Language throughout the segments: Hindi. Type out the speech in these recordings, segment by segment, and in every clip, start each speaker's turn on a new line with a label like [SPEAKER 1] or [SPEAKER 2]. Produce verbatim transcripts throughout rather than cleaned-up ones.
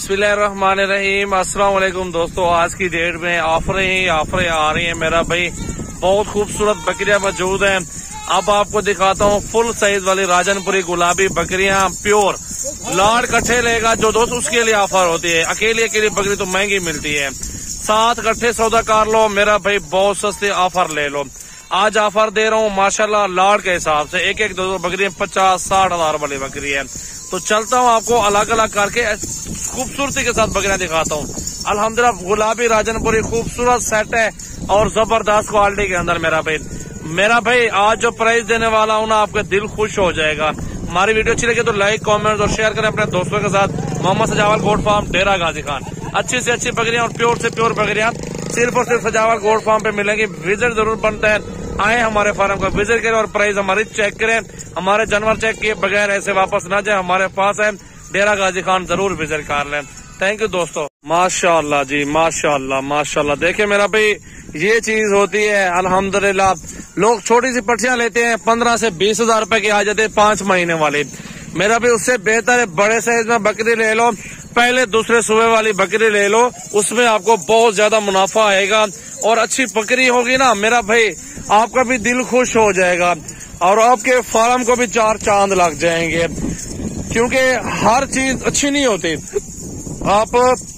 [SPEAKER 1] बिस्मिल्लाहिर्रहमानिर्रहीम। अस्सलाम वालेकुम दोस्तों, आज की डेट में ऑफरें ही ऑफरें आ रही हैं। मेरा भाई बहुत खूबसूरत बकरियां मौजूद हैं। अब आपको दिखाता हूँ फुल साइज वाली राजनपुरी गुलाबी बकरियां प्योर लाड कट्ठे लेगा जो दोस्त उसके लिए ऑफर होती है। अकेली अकेली बकरी तो महंगी मिलती है। सात कट्ठे सौदा कर लो मेरा भाई, बहुत सस्ते ऑफर ले लो। आज ऑफर दे रहा हूँ माशाल्लाह लाड के हिसाब से, एक एक दो दो बकरी पचास साठ हजार वाली बकरी है। तो चलता हूँ आपको अलग अलग करके खूबसूरती के साथ बकरियां दिखाता हूँ। अल्हम्दुलिल्लाह गुलाबी राजनपुरी खूबसूरत सेट है और जबरदस्त क्वालिटी के अंदर। मेरा भाई मेरा भाई आज जो प्राइस देने वाला हूँ ना, आपका दिल खुश हो जाएगा। हमारी वीडियो अच्छी लगे तो लाइक कमेंट और शेयर करें अपने दोस्तों के साथ। मोहम्मद सजावल गोट फार्म, डेरा गाजी खान। अच्छी से अच्छी बकरियां और प्योर से प्योर बकरियां सिर्फ और सिर्फ सजावल गोट फार्म पे मिलेंगी। विजिट जरूर बनता है, आए हमारे फार्म का विजिट करें और प्राइस हमारी चेक करें। हमारे जानवर चेक किए बगैर ऐसे वापस ना जाए, हमारे पास है डेरा गाजी खान, जरूर विजिट कर लें। थैंक यू दोस्तों। माशाअल्लाह जी, माशाअल्लाह माशाअल्लाह। देखिए मेरा भाई ये चीज होती है अल्हम्दुलिल्लाह। लोग छोटी सी पट्टियां लेते हैं, पंद्रह से बीस हजार रूपए की आ जाते हैं पांच महीने वाली। मेरा भी उससे बेहतर है बड़े साइज में बकरी ले लो, पहले दूसरे सुबह वाली बकरी ले लो, उसमें आपको बहुत ज्यादा मुनाफा आएगा और अच्छी बकरी होगी ना मेरा भाई, आपका भी दिल खुश हो जाएगा और आपके फार्म को भी चार चांद लग जाएंगे। क्योंकि हर चीज अच्छी नहीं होती। आप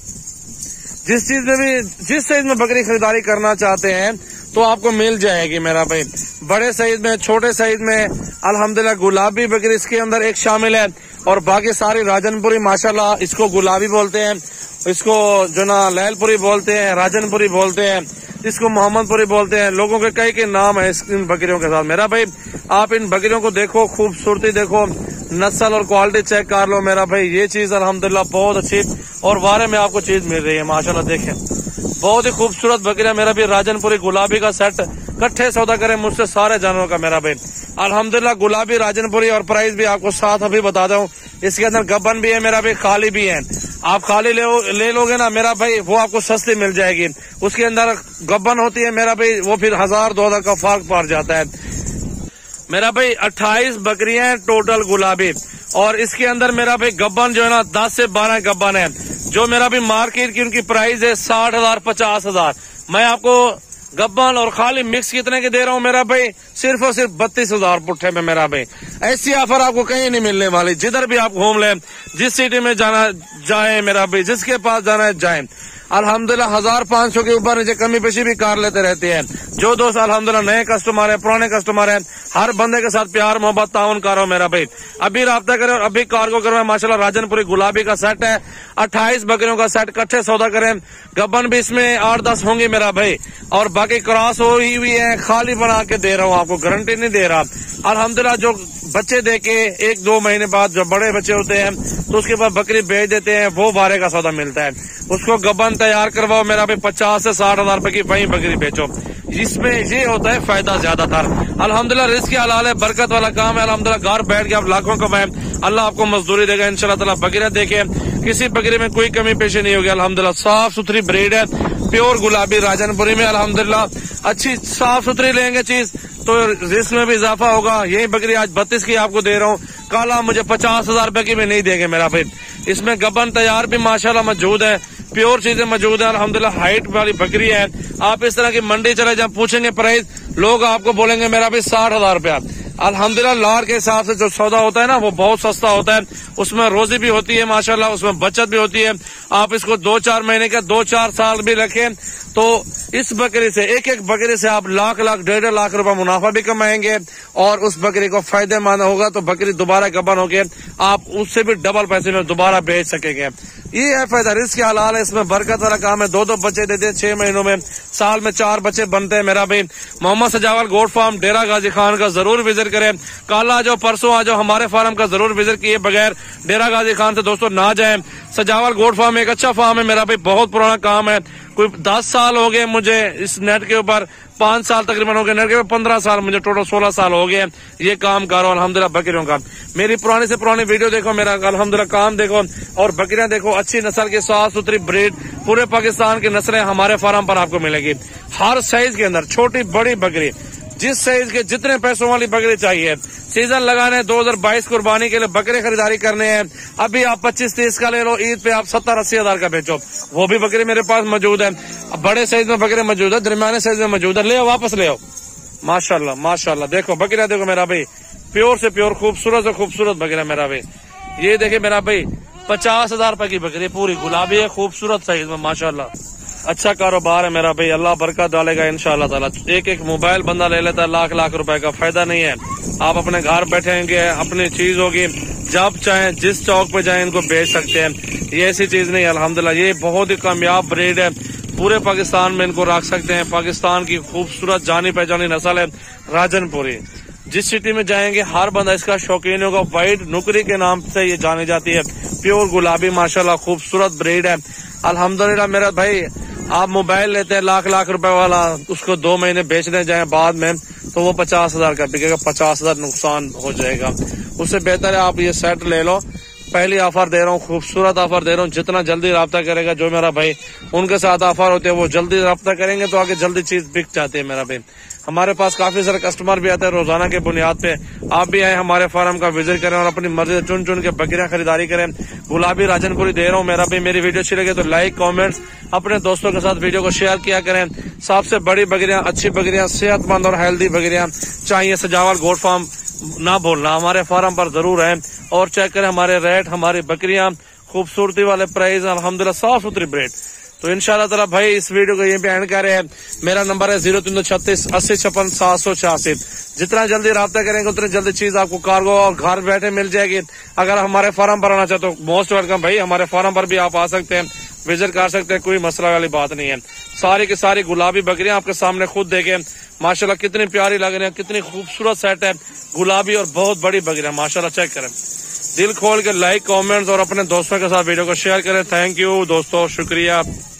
[SPEAKER 1] जिस चीज में भी जिस साइज में बकरी खरीदारी करना चाहते हैं तो आपको मिल जाएगी मेरा भाई। बड़े साइज में, छोटे साइज में अल्हम्दुलिल्लाह गुलाबी बकरी इसके अंदर एक शामिल है और बाकी सारी राजनपुरी माशाल्लाह। इसको गुलाबी बोलते हैं, इसको जो ना लैलपुरी बोलते हैं, राजनपुरी बोलते हैं, इसको मोहम्मदपुरी बोलते हैं। लोगों के कई के नाम है इन बकरियों के साथ। मेरा भाई आप इन बकरियों को देखो, खूबसूरती देखो, नस्ल और क्वालिटी चेक कर लो मेरा भाई। ये चीज अल्हम्दुलिल्लाह बहुत अच्छी और वारे में आपको चीज मिल रही है माशाल्लाह। देखें बहुत ही खूबसूरत बकरियां मेरा भी राजनपुरी गुलाबी का सेट कट्ठे सौदा करें मुझसे सारे जानवरों का मेरा भाई। अल्हम्दुलिल्लाह गुलाबी राजनपुरी और प्राइस भी आपको साथ अभी बता दूं। इसके अंदर गब्बन भी है मेरा भाई, खाली भी है। आप खाली ले, ले लोगे ना मेरा भाई, वो आपको सस्ती मिल जाएगी। उसके अंदर गब्बन होती है मेरा भाई, वो फिर हजार दो हजार का फर्क पड़ जाता है मेरा भाई। अट्ठाईस बकरियां हैं टोटल गुलाबी और इसके अंदर मेरा भाई गब्बन जो है ना दस से बारह गब्बन है। जो मेरा भी मार्केट की उनकी प्राइस है साठ हजार पचास हजार। मैं आपको गब्बन और खाली मिक्स कितने के दे रहा हूँ मेरा भाई, सिर्फ और सिर्फ बत्तीस हजार पुट्ठे में मेरा भाई। ऐसी ऑफर आपको कहीं नहीं मिलने वाली। जिधर भी आप घूम लें, जिस सिटी में जाना जाए मेरा भाई, जिसके पास जाना है जाए। अल्हम्दुलिल्लाह हजार पाँच सौ के ऊपर नीचे कमी पेशी भी कर लेते रहते हैं। जो दोस्त अल्हम्दुलिल्लाह नए कस्टमर है, पुराने कस्टमर है, हर बंदे के साथ प्यार मोहब्बत ताउन करो मेरा भाई। अभी राब्ता करें और अभी कार्गो करो। माशाल्लाह राजनपुरी गुलाबी का सेट है, अट्ठाईस बकरियों का सेट कट्ठे सौदा करें। गब्बन भी इसमें आठ दस होंगी मेरा भाई और बाकी क्रॉस हुई हुई है। खाली बना के दे रहा हूँ आपको, गारंटी नहीं दे रहा। अल्हम्दुलिल्लाह जो बच्चे देके एक दो महीने बाद जो बड़े बच्चे होते हैं तो उसके बाद बकरी बेच देते हैं, वो बारह का सौदा मिलता है। उसको गब्बन तैयार करवाओ मेरा भाई, पचास से साठ हजार रुपए की वही बकरी बेचो। इसमें ये होता है फायदा ज्यादातर। अल्हम्दुलिल्लाह रिस्क हलाल है, बरकत वाला काम है। अल्हम्दुलिल्लाह घर बैठ के आप लाखों कमाएं, अल्लाह आपको मजदूरी देगा इंशाल्लाह ताला। बकरियां देखे, किसी बकरी में कोई कमी पेशी नहीं होगी अल्हम्दुलिल्लाह। साफ सुथरी ब्रीड है, प्योर गुलाबी राजनपुरी में अल्हम्दुलिल्लाह। अच्छी साफ सुथरी लेंगे चीज तो रिस्क में भी इजाफा होगा। यही बकरी आज बत्तीस की आपको दे रहा हूँ, काला मुझे पचास हजार रुपए की भी नहीं देंगे मेरा भाई। इसमें गब्बन तैयार भी माशाल्लाह मौजूद है, प्योर चीजें मौजूद है अल्हम्दुलिल्लाह। हाइट वाली बकरी है। आप इस तरह की मंडी चले जाए, पूछेंगे प्राइस, लोग आपको बोलेंगे मेरा भाई साठ हजार रुपया। अल्हम्दुलिल्लाह लाड़ के हिसाब से जो सौदा होता है ना वो बहुत सस्ता होता है। उसमें रोजी भी होती है माशाल्लाह, उसमें बचत भी होती है। आप इसको दो चार महीने का दो चार साल भी रखें तो इस बकरी से, एक एक बकरी से आप लाख लाख डेढ़ लाख रुपए मुनाफा भी कमाएंगे और उस बकरी को फायदेमंद होगा तो बकरी दोबारा गब्बन होके आप उससे भी डबल पैसे में दोबारा बेच सकेंगे। ये है फायदा, रिस्क हलाल है, इसमें बरकत वाला काम है। दो दो बच्चे देते हैं छह महीनों में, साल में चार बच्चे बनते हैं मेरा भाई। मोहम्मद सजावल गोट फार्म, डेरा गाजी खान का जरूर विजिट करें। कल आ जाओ, परसों आ जाओ, हमारे फार्म का जरूर विजिट किए बगैर डेरा गाजी खान से दोस्तों ना जाए। सजावल गोट फार्म एक अच्छा फार्म है मेरा भाई, बहुत पुराना काम है। कोई दस साल हो गए मुझे इस नेट के ऊपर, पांच साल तकरीबन हो गए नेट के ऊपर, पंद्रह साल मुझे टोटल सोलह साल हो गए ये काम करो अल्हम्दुलिल्लाह बकरियों का। मेरी पुरानी से पुरानी वीडियो देखो, मेरा अल्हम्दुलिल्लाह काम देखो और बकरियां देखो। अच्छी नस्ल की साफ सुथरी ब्रीड पूरे पाकिस्तान की नस्लें हमारे फार्म पर आपको मिलेगी। हर साइज के अंदर छोटी बड़ी बकरी जिस साइज के जितने पैसों वाली बकरी चाहिए, सीजन लगाने दो हजार बाईस कुर्बानी के लिए बकरे खरीदारी करने हैं, अभी आप पच्चीस तीस का ले लो, ईद पे आप सत्तर अस्सी हजार का बेचो, वो भी बकरी मेरे पास मौजूद है। बड़े साइज में बकरे मौजूद है, दरमियाने साइज में मौजूद है, ले आओ वापस ले आओ। माशाल्लाह माशाल्लाह, देखो बकरिया देखो मेरा भाई, प्योर से प्योर खूबसूरत से खूबसूरत बकरिया मेरा भाई। ये देखे मेरा भाई पचास हजार रुपए की बकरी, पूरी गुलाबी है, खूबसूरत साइज में माशाल्लाह। अच्छा कारोबार है मेरा भाई, अल्लाह बरकत डालेगा इंशाल्लाह ताला। एक एक मोबाइल बंदा ले लेता है, लाख लाख रुपए का फायदा नहीं है। आप अपने घर बैठेंगे, अपनी चीज होगी, जब चाहे जिस चौक पे जाए इनको बेच सकते हैं। ये ऐसी चीज नहीं है अल्हम्दुलिल्लाह, ये बहुत ही कामयाब ब्रीड है, पूरे पाकिस्तान में इनको रख सकते हैं। पाकिस्तान की खूबसूरत जानी पहचानी नस्ल है राजनपुरी। जिस सिटी में जाएंगे हर बंदा इसका शौकीन होगा। व्हाइट नुकरी के नाम से ये जानी जाती है, प्योर गुलाबी माशाल्लाह खूबसूरत ब्रीड है अल्हम्दुलिल्लाह। मेरा भाई आप मोबाइल लेते हैं लाख लाख रुपए वाला, उसको दो महीने बेचने जाए बाद में तो वो पचास हजार का बिकेगा, पचास हजार नुकसान हो जाएगा। उससे बेहतर है आप ये सेट ले लो। पहली ऑफर दे रहा हूँ, खूबसूरत ऑफर दे रहा हूँ। जितना जल्दी रब्ता करेगा जो मेरा भाई उनके साथ ऑफर होते हैं वो जल्दी रब्ता करेंगे तो आगे जल्दी चीज बिक जाती है मेरा भाई। हमारे पास काफी सारे कस्टमर भी आते हैं रोजाना के बुनियाद पे। आप भी आए हमारे फार्म का विजिट करें और अपनी मर्जी से चुन चुन के बकरियां खरीदारी करें। गुलाबी राजनपुरी दे रहा हूँ मेरा भाई। मेरी वीडियो अच्छी लगे तो लाइक कमेंट्स अपने दोस्तों के साथ वीडियो को शेयर किया करें। सबसे बड़ी बकरियां, अच्छी बकरियां, सेहतमंद और हेल्दी बकरियां चाहिए, सजावल गोट फार्म ना भूलना, हमारे फार्म पर जरूर है। और चेक करें हमारे रेट, हमारी बकरियां, खूबसूरती वाले प्राइस, अल्हम्दुलिल्लाह साफ सुथरी ब्रेड। तो इंशाल्लाह ताला भाई इस वीडियो को यहीं पे एंड कर रहे हैं। मेरा नंबर है जीरो तीन सौ छत्तीस अस्सी छप्पन सात सौ छियासी। जितना जल्दी रब्ता करेंगे उतनी जल्दी चीज आपको कार्गो और घर बैठे मिल जाएगी। अगर हमारे फार्म पर आना चाहते हो मोस्ट वेलकम भाई, हमारे फार्म पर भी आप आ सकते हैं, विजिट कर सकते हैं, कोई मसला वाली बात नहीं है। सारी की सारी गुलाबी बकरियां आपके सामने खुद देखें माशाल्लाह कितनी प्यारी लग रही है, कितनी खूबसूरत सेट है, गुलाबी और बहुत बड़ी बकरियां माशाल्लाह। चेक करें, दिल खोल के लाइक कमेंट्स और अपने दोस्तों के साथ वीडियो को शेयर करें। थैंक यू दोस्तों, शुक्रिया।